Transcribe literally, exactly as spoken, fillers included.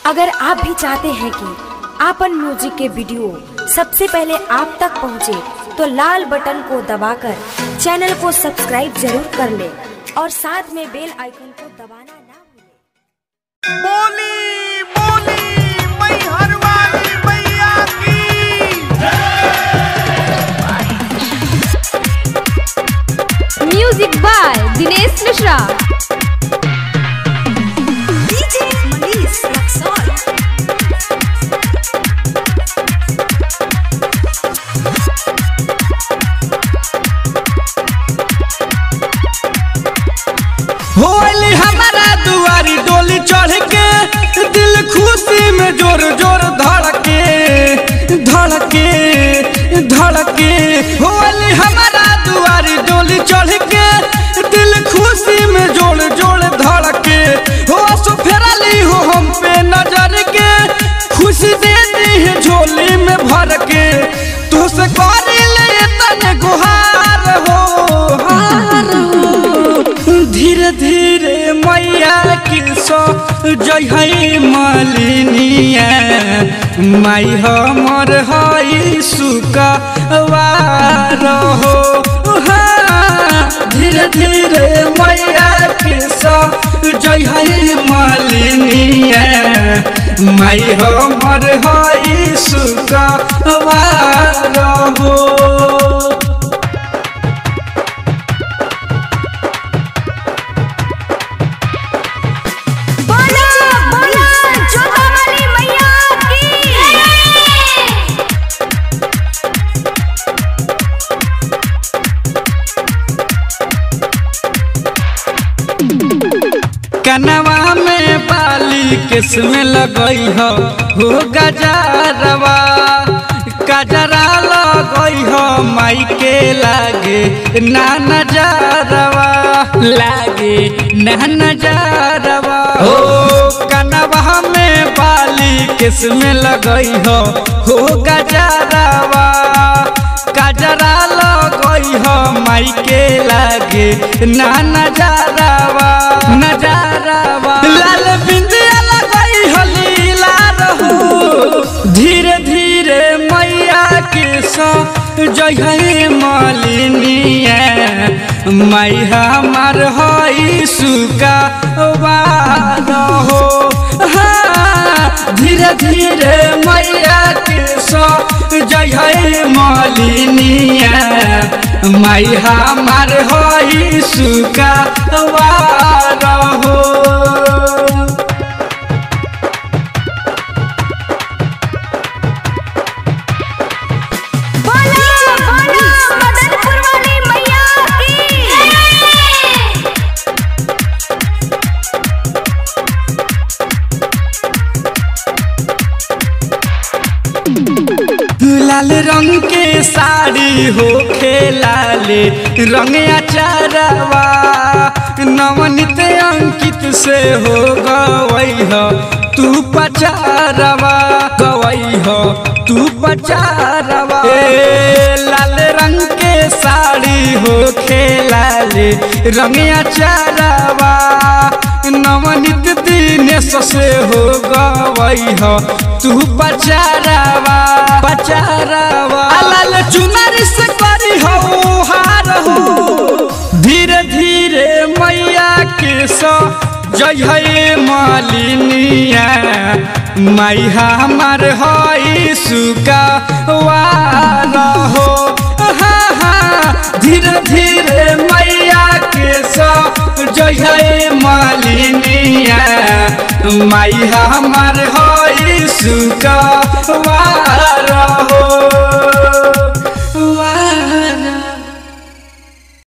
अगर आप भी चाहते हैं कि आपन म्यूजिक के वीडियो सबसे पहले आप तक पहुंचे, तो लाल बटन को दबाकर चैनल को सब्सक्राइब जरूर कर ले और साथ में बेल आइकन को दबाना ना भूलें। बोली बोली मैहर वाली मैया की। Music by Dinesh Mishra. होली हमारा दुआरी डोली चढ़ के दिल खुशी में जोर जोर धड़के धड़के धड़के। होली हमारा दुआरी डोली चढ़ के दिल खुशी में जोर जोर धड़के। हो सो फेरली हो हम पे नजर के खुशी देती है झोली में भर के। तो से करी ले तने गुहार हो हार हो। धीरे धीरे मैया की सो जय है मालिनिया माई हमर हई सुकवार हो। हाँ धीरे धीरे मैया की सो जय है मालिनिया माई हमर हई सुकवार हो। कनवा में बाली किस्म लगई हो हो गजरवा गजरा लगई हो माई के लागे ना नजरवा लागे ना नजरवा। हो कनवा में बाली किस्म लगई हो हो गजरवा गजरा लगई हो माई के लागे ना नजरवा नजरवा। लाल बिंदिया लगई हो लीला रहू। धीरे धीरे मैया के सो जय है मालिनिया माई हमार हई सुकवार हो। हाँ धीरे धीरे मैया के सो जय है मालिनिया माई हमार हई सुकवार हो। लाल रंग के साड़ी हो खेलाले रंग अचारवा नवनीत अंकित से हो गवई हो तू पचारवा गवई हो तू पचारवा। लाल रंग के साड़ी हो खेलाले रंग अचारवा नवनीत दिनेश से हो गवई हो तू पचारवा पचारवा। लाल चुनरी से करी हो हार हो। धीरे धीरे मैया के सो जय है मालिनिया माई हमार हई सुकवार हो। हाँ हाँ धीरे धीरे मैया के सो जय है मालिनिया माई हमार हई सुकवार हो।